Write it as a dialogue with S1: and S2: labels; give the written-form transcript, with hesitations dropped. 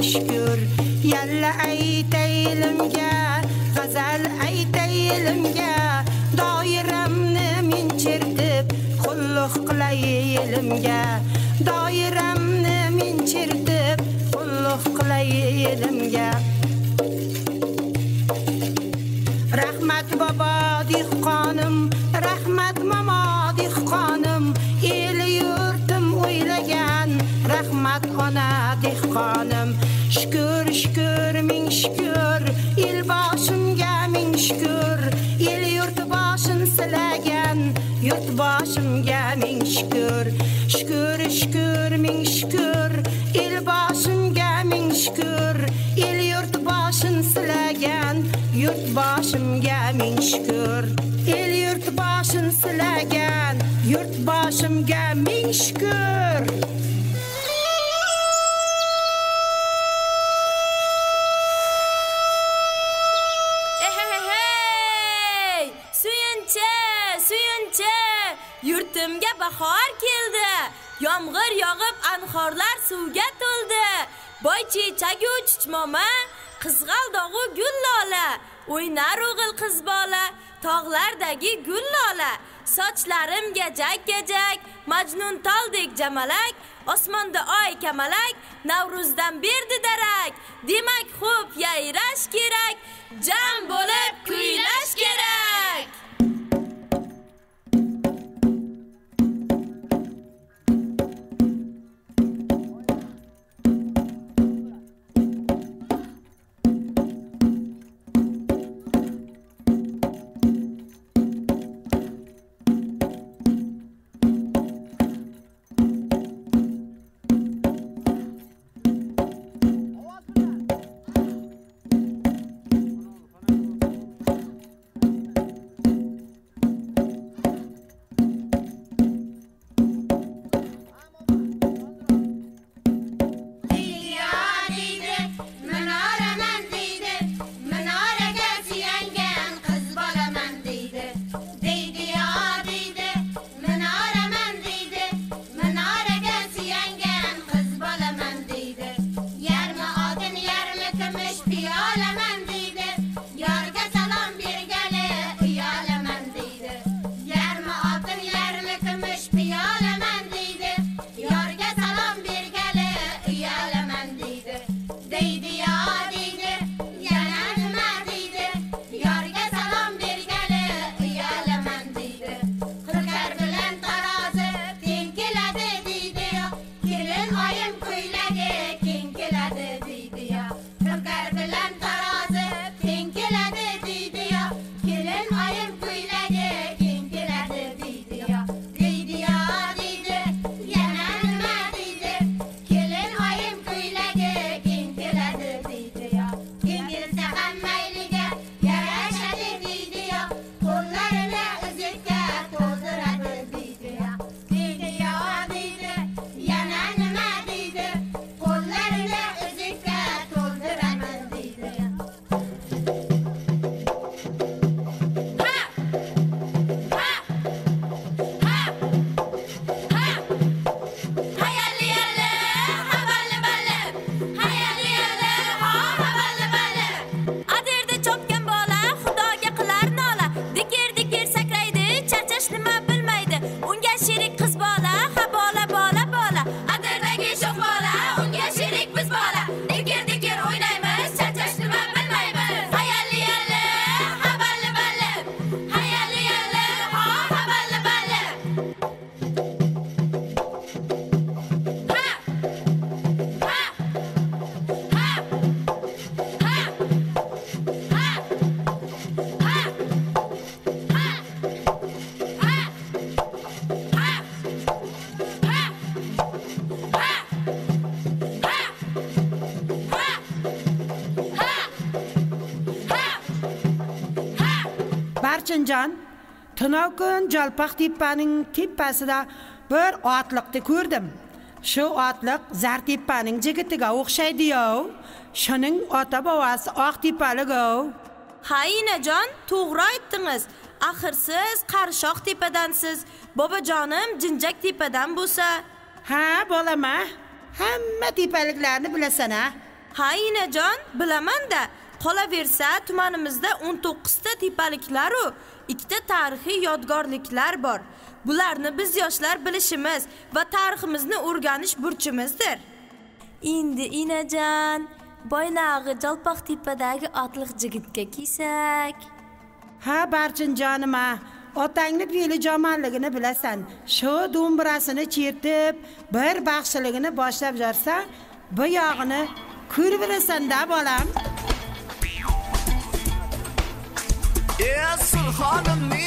S1: shukr. Yalla aytaylimga, g'azal aytaylimga, doiramni men chertib, qulluq qilay elimga. Doiramni men chertib, qulluq qilay elimga. Rahmat bobo dehqonim, rahmat momo dehqonim, el yurtim o'ylagan, rahmat ona dehqonim. Shukr, shukr, ming shukr, el boshimga ming shukr, el yurt boshim silagan, yurt boshimga ming shukr. Shukr, shukr, ming shukr, el boshimga ming shukr, el yurt boshim silagan, yurt boshimga ming shukr. El yurt boshim silagan, yurt boshimga ming shukr.
S2: Yurtimga bahor keldi. Yomg'ir yog'ib anhorlar suvga to'ldi. Boy chechagu chuchmoma, qizg'al dog'u gul lola, o'ynar o'g'il qiz bola, tog'lardagi gul lola. Sochlarim gajak-gajak, Majnun toldek jamalak, osmonda oy kamalak, Navruzdan berdi darak. Demak, xo'p yayrash kerak, jam bo'lib kuylash kerak.
S1: Barchinjon, tunov kun Jalpaq tepaning tepasida bir otliqni ko'rdim. Shu otliq Zartepaning jigitiga o'xshaydi-yu. Shuning ota-bobasi Oqtepalik-ku.
S2: Ha, inajon, to'g'ri aytdingiz. Axir siz Qarishoq tepadansiz, bobojonim Jinjak tepadan bo'lsa.
S1: Ha, bolama. Hamma tepaliklarni bilasan-a.
S2: Ha inajon, bilaman-da. Qolaversa, tumanimizda 19 ta tepaliklar u 2 ta tarixiy yodgorliklar bor. Bularni biz yoshlar bilishimiz va tariximizni o'rganish burchimizdir.
S3: Endi inajon, boylag'i Jalpoqtepadagi otliq jigitga kiysak.
S1: Ha Barchinjonim, otangni fe'li jomonligini bilasan. Shu do'mbirasini chertib, bir baxshiligini boshlab jorsa, bu yog'ini ko'rib bilasan-da bolam.
S4: Sulxonim